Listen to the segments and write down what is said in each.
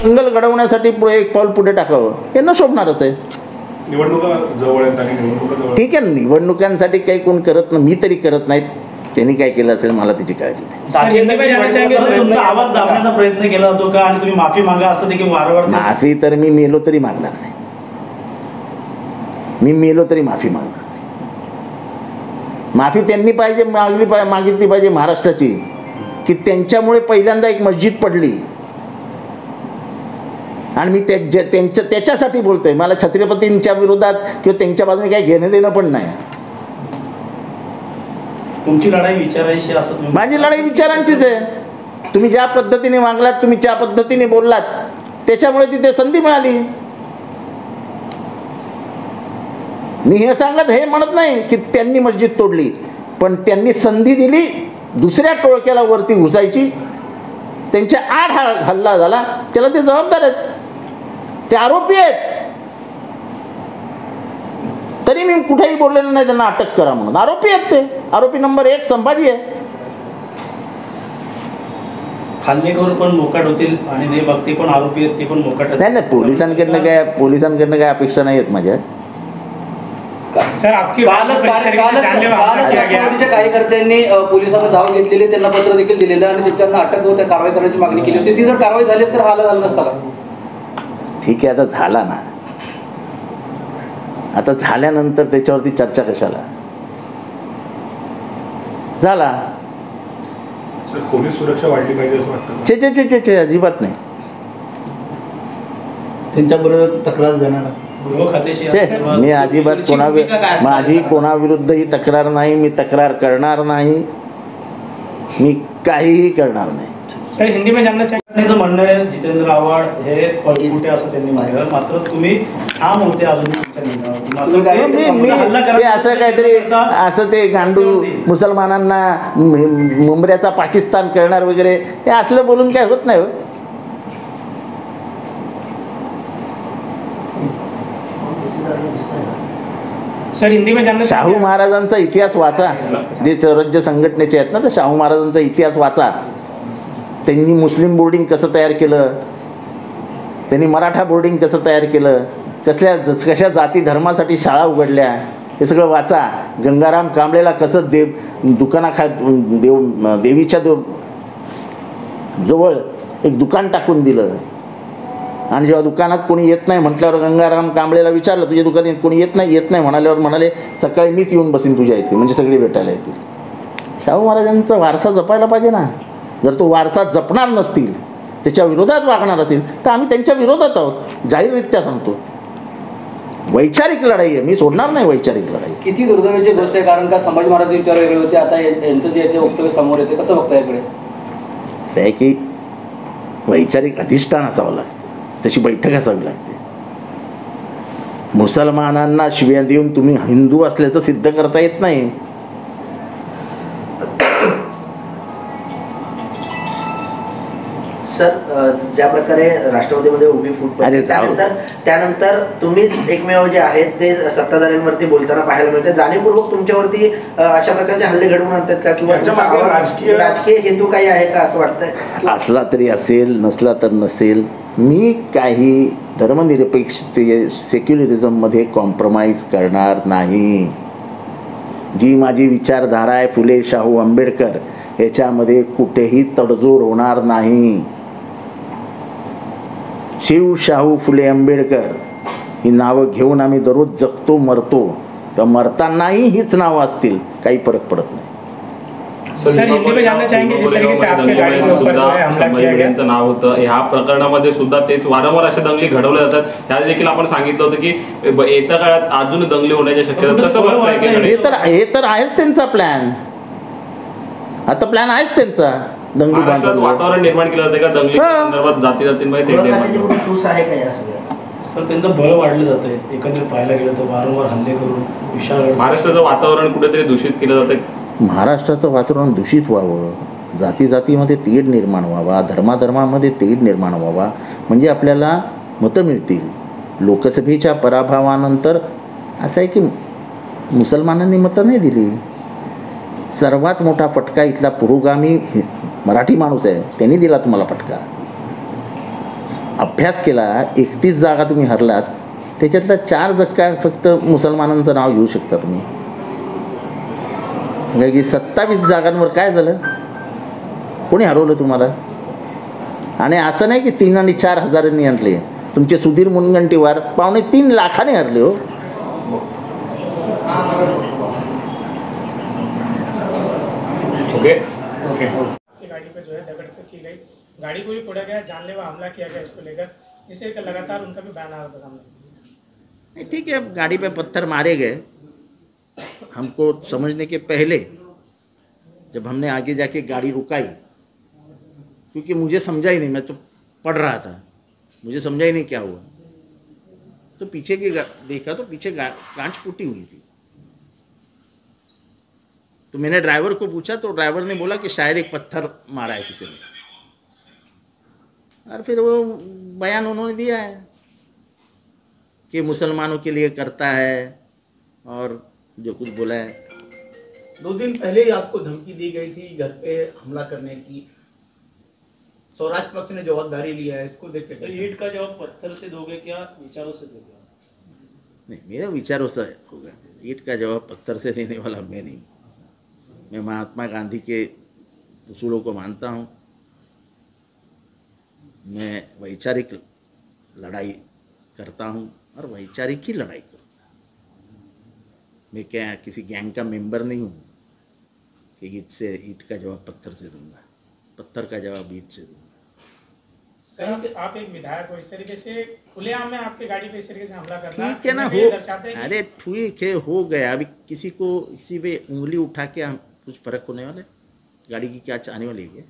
दंगल घडवण्यासाठी एक पाऊल पुढे टाकावं हे न शोभणारच आहे. निवडणुका जवळ आहेत आणि निवडणुका जवळ, ठीक आहे, निवडणुकांसाठी काही कोण करत नाही, मी तरी करत नाहीत. त्यांनी काय केलं असेल मला त्याची काळजी नाही. तुमचा आवाज दाबण्याचा प्रयत्न केला जातो का आणि तुम्ही माफी मागा असं देखील वारंवार? माफी तर मी मेलो तरी मागणार नाही. मी मेलो तरी माफी मागणार नाही. माफी त्यांनी पाहिजे, मागितली पाहिजे महाराष्ट्राची, की त्यांच्यामुळे पहिल्यांदा एक मस्जिद पडली आणि मी त्याच्यासाठी बोलतोय. मला छत्रपतींच्या विरोधात किंवा त्यांच्या बाजूने काही घेणं देणं पण नाही. तुमची लढाई विचारायची असं तुम्ही? माझी लढाई विचारांचीच आहे. तुम्ही ज्या पद्धतीने वागलात, तुम्ही ज्या पद्धतीने बोललात, त्याच्यामुळे तिथे संधी मिळाली. मी हे सांगत हे म्हणत नाही की त्यांनी मस्जिद तोडली, पण त्यांनी संधी दिली दुसऱ्या टोळक्याला वरती घुसायची. त्यांच्या आड हल्ला झाला, त्याला ते जबाबदार आहेत, ते आरोपी आहेत. तरी मी कुठेही बोललेलं नाही त्यांना अटक करा म्हणून. आरोपी आहेत ते. आरोपी नंबर 1 संभाजी आहे. हल्लेखोर पण मोकाट होतील आणि देशभक्ती पण आरोपी आहेत, ते पण मोकाट. नाही नाही, पोलिसांकडनं काय अपेक्षा नाही आहेत माझ्या. राष्ट्रवादीच्या कार्यकर्त्यांनी पोलिसांना धाव घेतलेली, त्यांना पत्र देखील दिलेलं आणि त्यांना अटक होत्या कारवाई करण्याची मागणी केली होती. ती जर कारवाई झाली तर हा झाला नसता का? ठीक आहे, आता झाला ना. आता झाल्यानंतर त्याच्यावरती चर्चा कशाला? झाला. पोलीस सुरक्षा वाढली पाहिजे असं वाटतं? चे अजिबात नाही. त्यांच्याबरोबर तक्रार देणार मी अजिबात माझी कोणाविरुद्धही तक्रार नाही. मी तक्रार करणार नाही. मी काहीही करणार नाही. सर, हिंदी में जानना चाहिए म्हणणं आहे जितेंद्र आव्हाड हे पळकुटे असं त्यांनी म्हटलं, मात्र तुम्ही ठाम होते अजून ते असं काहीतरी असं ते गांडू मुसलमानांना मुंबऱ्याचा पाकिस्तान करणार वगैरे हे असलं बोलून काय होत नाही. हो, सर, हिंदी में जानना. शाहू महाराजांचा इतिहास वाचा. जे स्वराज्य संघटनेचे आहेत ना, तर शाहू महाराजांचा इतिहास वाचा. त्यांनी मुस्लिम बोर्डिंग कसं तयार केलं, त्यांनी मराठा बोर्डिंग कसं तयार केलं, कशा जाती धर्मासाठी शाळा उघडल्या, हे सगळं वाचा. गंगाराम कांबळेला कसं देवीच्या जवळ एक दुकान टाकून दिलं आणि जेव्हा दुकानात कोणी येत नाही म्हटल्यावर गंगाराम कांबळेला विचारलं, तुझ्या दुकानात कोणी येत नाही म्हणाल्यावर म्हणाले, सकाळी मीच येऊन बसीन तुझ्या इथे, म्हणजे सगळे भेटायला येतील. शाहू महाराजांचा वारसा जपायला पाहिजे ना. जर तो वारसा जपणार नसतील, त्याच्या विरोधात वागणार असेल, तर आम्ही त्यांच्या विरोधात आहोत, जाहीररित्या सांगतो. वैचारिक लढाई आहे, मी सोडणार नाही वैचारिक लढाई. किती दुर्दैवाची गोष्ट आहे, कारण का संभाजी महाराज विचार वेगळे होते, आता यांचं जे आहे वक्तव्य समोर येते. कसं बघता याकडे? असं आहे की वैचारिक अधिष्ठान असावं लागतं, तशी बैठक असावी लागते. मुसलमानांना शिव्या देऊन तुम्ही हिंदू असल्याचं सिद्ध करता येत नाही. सर, ज्या प्रकारे राष्ट्रवादीमध्ये उभी फूट पडली, त्यानंतर तुम्हीच एकमेव जे आहेत ते सत्ताधाऱ्यांवरती बोलताना पाहायला मिळते. जाणीवपूर्वक तुमच्यावरती अशा प्रकारचे हल्ले घडवून आणतात का, किंवा राजकीय हेतू काही आहे का असं वाटतंय? असला तरी असेल, नसला तर नसेल. मी काही धर्मनिरपेक्षते सेक्युलरिझममध्ये कॉम्प्रोमाइज करणार नाही. जी माझी विचारधारा आहे, फुले शाहू आंबेडकर, याच्यामध्ये कुठेही तडजोड होणार नाही. शिव शाहू फुले आंबेडकर ही नावं घेऊन आम्ही दररोज जगतो, मरतो, तर मरतानाही हीच नावं असतील, काही फरक पडत नाही. संभाजीचं नाव होतं ह्या प्रकरणामध्ये सुद्धा तेच वारंवार अशा दंगली घडवल्या जातात. ह्या देखील आपण सांगितलं होतं की येत्या काळात अजून दंगली होण्याच्या शक्यता. कसं बघताय? हे तर आहेच त्यांचा प्लॅन. आता प्लॅन आहेच त्यांचा. दंगली वातावरण निर्माण केलं जाते का दंगली संदर्भात? जाती जातींमध्ये सर, त्यांचं बळ वाढलं जात आहे. एकंदरीत पाहायला गेलं तर वारंवार हल्ले करून विशाल महाराष्ट्राचं वातावरण कुठेतरी दूषित केलं जातं. महाराष्ट्राचं वातावरण दूषित व्हावं, जाती जातीमध्ये तेढ निर्माण व्हावा, धर्माधर्मामध्ये तेढ निर्माण व्हावा, म्हणजे आपल्याला मतं मिळतील. लोकसभेच्या पराभवानंतर असं आहे की मुसलमानांनी मतं नाही दिली. सर्वात मोठा फटका इथला पुरोगामी मराठी माणूस आहे, त्यांनी दिला तुम्हाला फटका. अभ्यास केला, 31 जागा तुम्ही हरलात, त्याच्यातल्या 4 जागा फक्त मुसलमानांचं नाव घेऊ शकता तुम्ही. म्हणजे की 27 जागांवर काय झालं, कोणी हरवलं तुम्हाला? आणि असं नाही की 3 आणि 4 हजारांनी आणले, तुमचे सुधीर मुनगंटीवार 2.25 लाखाने हरले हो. ओके. की गाड़ी पे जो है दगड़फेक की गई, गाड़ी को भी फोड़ा गया, जानलेवा हमला किया गया इसको लेकर, जिससे कि लगातार उनका भी बयान आ रहा था सामने. ठीक है, गाड़ी पे पत्थर मारे गए. हमको समझने के पहले जब हमने आगे जाके गाड़ी रुकाई, क्योंकि मुझे समझा ही नहीं, मैं तो पढ़ रहा था, मुझे समझा ही नहीं क्या हुआ, तो पीछे की देखा तो पीछे कांच फूटी हुई थी. तो मैंने ड्राइवर को पूछा तो ड्राइवर ने बोला कि शायद एक पत्थर मारा है किसी ने. और फिर वो बयान उन्होंने दिया है कि मुसलमानों के लिए करता है और जो कुछ बोला है. 2 दिन पहले ही आपको धमकी दी गई थी घर पे हमला करने की. स्वराज पक्ष ने जवाबदारी लिया है, इसको देख के सर, ईंट का जवाब पत्थर से दोगे क्या विचारों से दोगे? नहीं, मेरे विचारों से होगा. ईंट का जवाब पत्थर से देने वाला मैं नहीं. मैं महात्मा गांधी के उसूलों को मानता हूँ. मैं वैचारिक लड़ाई करता हूँ और वैचारिक ही लड़ाई करूँगा. मैं क्या किसी गैंग का मेंबर नहीं हूँ कि ईंट का जवाब पत्थर से दूंगा, पत्थर का जवाब ईंट से दूंगा. सर, आप एक विधायक हो, इस तरीके से खुलेआम में आपकी गाड़ी पे इस तरीके से हमला करना ठीक है ना, ये हो, दर्शाता है कि अरे ठीक है, हो गया. अभी किसी को इसी पे उंगली उठा के हम कुछ फर्क होने वाले, गाड़ी की क्या आने वाली है?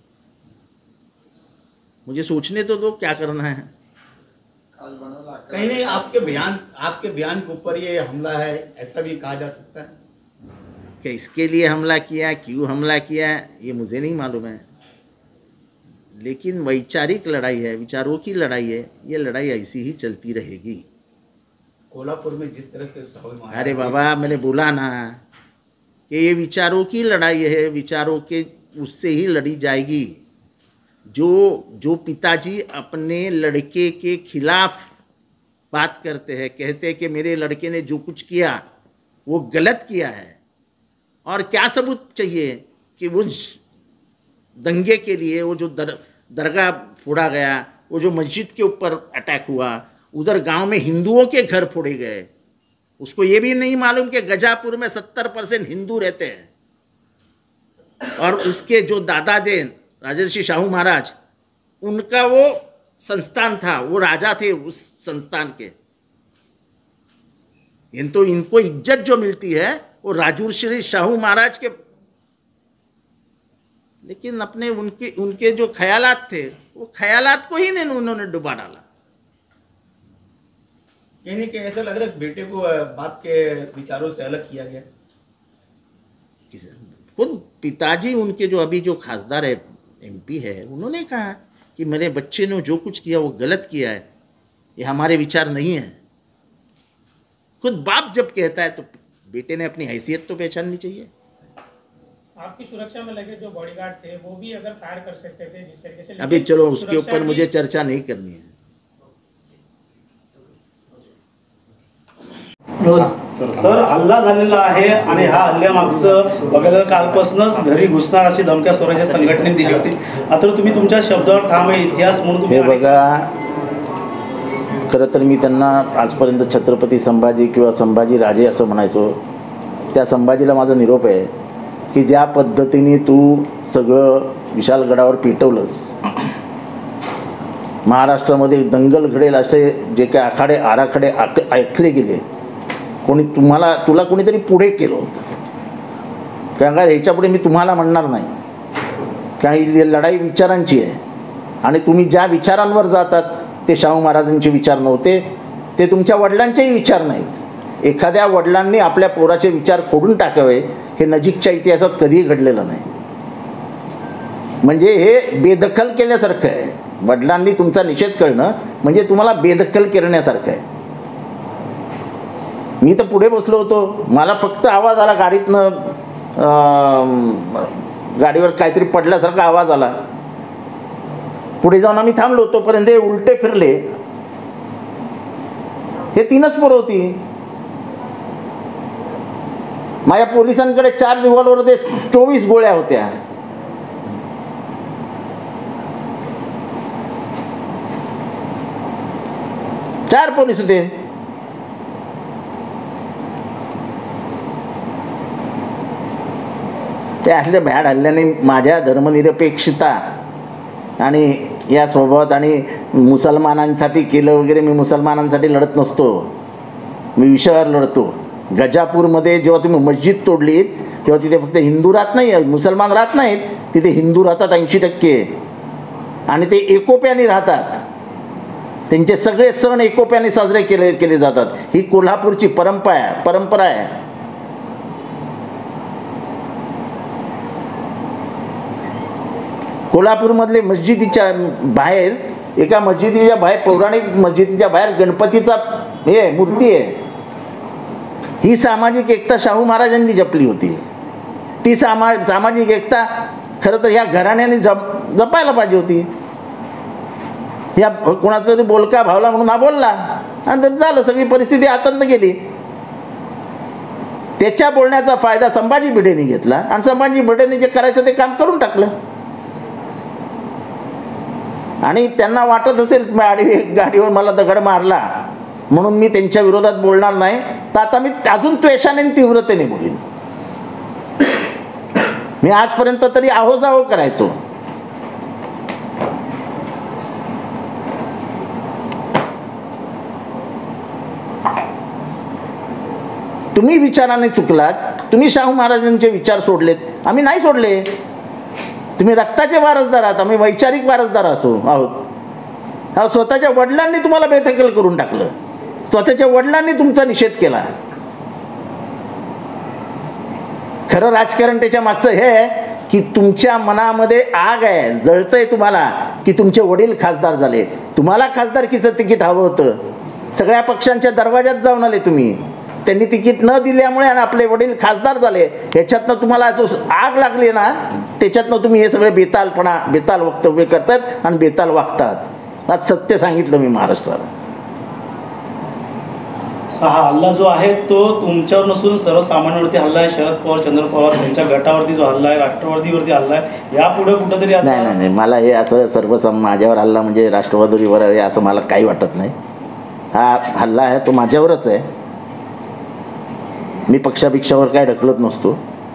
मुझे सोचने तो दो क्या करना है. कहीं नहीं आपके बयान के ऊपर ये हमला है, ऐसा भी कहा जा सकता है. कि इसके लिए हमला किया, क्यों हमला किया, ये मुझे नहीं मालूम है. लेकिन वैचारिक लड़ाई है, विचारों की लड़ाई है. ये लड़ाई ऐसी ही चलती रहेगी. कोल्हापुर में जिस तरह से अरे बाबा, मैंने बोला ना कि ये विचारों की लड़ाई है, विचारों के उससे ही लड़ी जाएगी. जो पिताजी अपने लड़के के खिलाफ बात करते हैं, कहते हैं कि मेरे लड़के ने जो कुछ किया वो गलत किया है, और क्या सबूत चाहिए कि उस दंगे के लिए वो जो दरगाह फोड़ा गया, वो जो मस्जिद के ऊपर अटैक हुआ, उधर गांव में हिंदुओं के घर फोड़े गए, उसको ये भी नहीं मालूम कि गजापुर में 70% हिंदू रहते हैं. और उसके जो दादा थे राजर्षि शाहू महाराज, उनका वो संस्थान था, वो राजा थे उस संस्थान के. तो इनको इज्जत जो मिलती है वो राजर्षि शाहू महाराज के, लेकिन अपने उनके जो ख्यालात थे, वो ख्यालात को ही नहीं उन्होंने डुबा डाला. कहीं नहीं, ऐसा लग रहा है बेटे को बाप के विचारों से अलग किया गया. खुद पिताजी उनके जो अभी जो खासदार है, MP है, उन्होंने कहा कि मेरे बच्चे ने जो कुछ किया वो गलत किया है, ये हमारे विचार नहीं है. खुद बाप जब कहता है तो बेटे ने अपनी हैसियत तो पहचाननी चाहिए. आपकी सुरक्षा में लगे जो बॉडीगार्ड थे वो भी अगर फायर कर सकते थे जिस तरीके से. अभी चलो उसके ऊपर मुझे चर्चा नहीं करनी है. सर, हल्ला झालेला आहे आणि ह्या हल्ल्यामागचं बघायला कालपासूनच घरी घुसणार अशी धमक्या स्वराज्य संघटनेने दिली होती. आता तुम्ही तुमच्या शब्दावर ठाम आहे, इतिहास म्हणून हे बघा, खरं तर मी त्यांना आजपर्यंत छत्रपती संभाजी किंवा संभाजी राजे असं म्हणायचो. त्या संभाजीला माझा निरोप आहे की ज्या पद्धतीने तू सगळं विशालगडावर पेटवलंस, महाराष्ट्रामध्ये दंगल घडेल असे जे काही आराखडे ऐकले गेले, तुला कोणीतरी पुढे केलं होतं. कारण का ह्याच्यापुढे मी तुम्हाला म्हणणार नाही, काही लढाई विचारांची आहे. आणि तुम्ही ज्या विचारांवर जातात ते शाहू महाराजांचे विचार नव्हते, ते तुमच्या वडिलांचेही विचार नाहीत. एखाद्या वडिलांनी आपल्या पोराचे विचार खोडून टाकावे हे नजीकच्या इतिहासात कधीही घडलेलं नाही. म्हणजे हे बेदखल केल्यासारखं आहे. वडिलांनी तुमचा निषेध करणं म्हणजे तुम्हाला बेदखल करण्यासारखं आहे. मी तर पुढे बसलो होतो, मला फक्त आवाज आला गाडीतनं, गाडीवर काहीतरी पडल्यासारखा आवाज आला. पुढे जाऊन आम्ही थांबलो, तोपर्यंत हे उलटे फिरले. हे 3च पोरं होती. माझ्या पोलिसांकडे 4 रिव्हॉल्वर होते, 24 गोळ्या होत्या. चार पोलीस होते. त्या असल्या भ्याड हल्ल्याने माझ्या धर्मनिरपेक्षता आणि या स्वभावात आणि मुसलमानांसाठी केलं वगैरे, मी मुसलमानांसाठी लढत नसतो, मी विषयावर लढतो. गजापूरमध्ये जेव्हा तुम्ही मस्जिद तोडलीत तेव्हा तिथे फक्त हिंदू राहत नाही, मुसलमान राहत नाहीत, तिथे हिंदू राहतात 80%, आणि ते एकोप्याने राहतात. त्यांचे सगळे सण एकोप्याने साजरे केले जातात. ही कोल्हापूरची परंपरा आहे. कोल्हापूरमधले मस्जिदीच्या बाहेर, एका मस्जिदीच्या बाहेर, पौराणिक मस्जिदीच्या बाहेर गणपतीचा हे मूर्ती आहे. ही सामाजिक एकता शाहू महाराजांनी जपली होती. ती सामाजिक एकता खरं तर ह्या घराण्याने जपायला पाहिजे होती. या कोणाचा तरी बोलका भावला म्हणून हा बोलला आणि झालं, सगळी परिस्थिती आतंत गेली. त्याच्या बोलण्याचा फायदा संभाजी भिडेंनी घेतला आणि संभाजी भिडेंनी जे करायचं ते काम करून टाकलं. आणि त्यांना वाटत असेल गाडीवर मला दगड मारला म्हणून मी त्यांच्या विरोधात बोलणार नाही, तर आता मी अजून त्वेषाने तीव्रतेने बोलीन. मी आजपर्यंत तरी आहोजाहो करायचो. तुम्ही विचाराने चुकलात, तुम्ही शाहू महाराजांचे विचार सोडलेत, आम्ही नाही सोडले. तुम्ही रक्ताचे वारसदार आहात, आम्ही वैचारिक वारसदार आहोत. स्वतःच्या वडिलांनी तुम्हाला बेदखल करून टाकलं, स्वतःच्या वडिलांनी तुमचा निषेध केला. खरं राजकारण त्याच्या मागचं हे आहे की तुमच्या मनामध्ये आग आहे, जळतंय तुम्हाला की तुमचे वडील खासदार झाले. तुम्हाला खासदारकीचं तिकीट हवं होतं, सगळ्या पक्षांच्या दरवाज्यात जाऊन आले तुम्ही, त्यांनी तिकीट न दिल्यामुळे आणि आपले वडील खासदार झाले. ह्याच्यातनं तुम्हाला जो आग लागली ना, त्याच्यातनं तुम्ही हे सगळे बेताल वक्तव्य करतात आणि बेताल वागतात. आज सत्य सांगितलं मी महाराष्ट्राला. हा हल्ला जो आहे तो तुमच्यावर नसून सर्वसामान्यांवरती हल्ला आहे. शरद पवार, चंद्र पवार यांच्या गटावरती जो हल्ला आहे, राष्ट्रवादीवरती हल्ला आहे. यापुढे कुठंतरी नाही, मला हे असं माझ्यावर हल्ला म्हणजे राष्ट्रवादीवर आहे असं मला काही वाटत नाही. हा हल्ला आहे तो माझ्यावरच आहे. मी पक्षापेक्षावर काय ढकलत नसतो.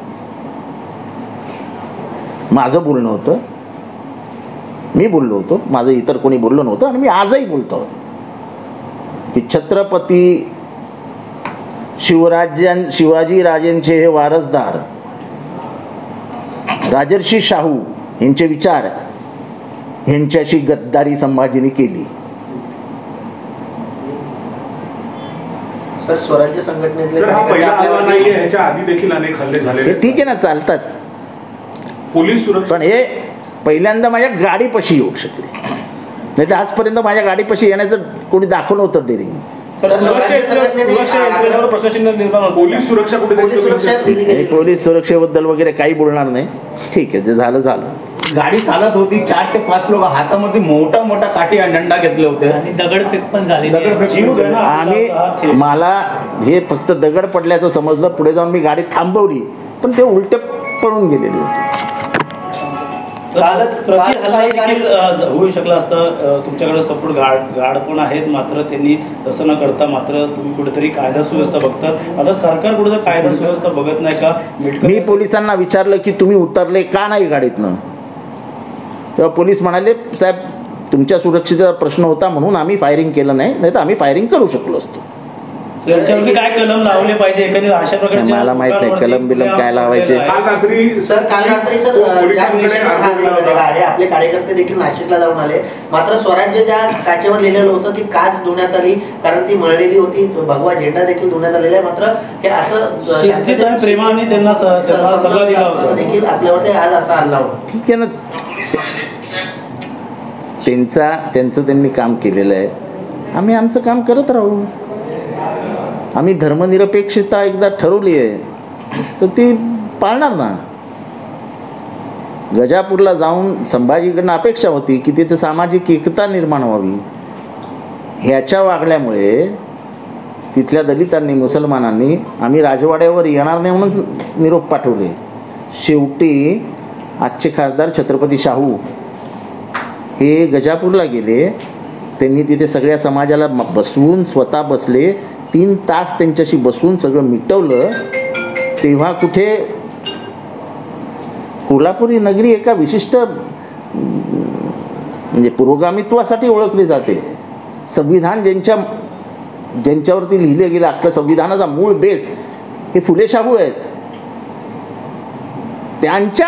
माझं बोलणं होतं, मी बोललो होतो, माझं इतर कोणी बोललं नव्हतं. आणि मी आजही बोलतो की छत्रपती शिवाजी राजेंचे हे वारसदार राजर्षी शाहू यांचे विचार, यांच्याशी गद्दारी संभाजीने केली. सर, स्वराज्य संघटनेतले सर, हा पहिला हल्ला नाहीये, ह्याच्या आधी देखील अनेक हल्ले झालेले. ठीक आहे ना, चालतात. पोलीस सुरक्षा, पण हे पहिल्यांदा माझ्या गाडीपाशी येऊ शकले, नाही तर आजपर्यंत माझ्या गाडीपाशी येण्याचं कोणी दाखवलं होतं डेअरिंग. पोलीस सुरक्षा कुठे, पोलीस सुरक्षेबद्दल वगैरे काही बोलणार नाही. ठीक आहे, जे झालं झालं. गाडी चालत होती, 4 ते 5 लोक हातामध्ये मोठा काठी आणि डंडा घेतले होते आणि दगडफेक पण झाली. आम्ही, मला हे फक्त दगड पडल्याचं समजलं. पुढे जाऊन मी गाडी थांबवली, पण ते उलटे पळून गेलेली होती. होऊ शकलं असतं. तुमच्याकडे सपोर्ट गार्ड पण आहेत, मात्र त्यांनी तसं न करता मात्र तुम्ही कुठेतरी कायदा सुव्यवस्था बघतात. आता सरकार कुठेतरी कायदा सुव्यवस्था बघत नाही का? मी पोलिसांना विचारलं की तुम्ही उतरले का नाही गाडीतनं, तेव्हा पोलीस म्हणाले साहेब तुमच्या सुरक्षेचा प्रश्न होता म्हणून आम्ही फायरिंग केलं नाही तर आम्ही फायरिंग करू शकलो असतो. त्यांच्यावरती काय कलम लावले पाहिजे एकंदरीत अशा प्रकारचे? मला माहित नाही कलम बिलम काय लावायचे. काल रात्री सर आपले कार्यकर्ते देखील नाशिकला जाऊन आले, मात्र स्वराज्य ज्या काचेवर लिहिलेलं होतं ती काच धुण्यात आली, कारण ती मळलेली होती. भगवा झेंडा देखील धुण्यात आलेला आहे. मात्र हे असं प्रेमाने त्यांना सगळं दिला होता देखील आपल्यावरती आज असा हल्ला होता. ठीक आहे ना, त्यांचं त्यांनी काम केलेलं आहे, आम्ही आमचं काम करत राहू. आम्ही धर्मनिरपेक्षता एकदा ठरवली आहे तर ती पाळणार ना. गजापूरला जाऊन संभाजीकडनं अपेक्षा होती की तिथे सामाजिक एकता निर्माण व्हावी. ह्याच्या वागल्यामुळे तिथल्या दलितांनी, मुसलमानांनी आम्ही राजवाड्यावर येणार नाही म्हणून निरोप पाठवले. शेवटी आजचे खासदार छत्रपती शाहू हे गजापूरला गेले. त्यांनी तिथे सगळ्या समाजाला बसवून स्वतः बसले. 3 तास त्यांच्याशी बसवून सगळं मिटवलं. तेव्हा कुठे कोल्हापुरी नगरी एका विशिष्ट म्हणजे पुरोगामित्वासाठी ओळखली जाते. संविधान ज्यांच्यावरती लिहिले गेलं, आपल्या संविधानाचा मूळ बेस हे फुले शाहू आहेत. त्यांच्या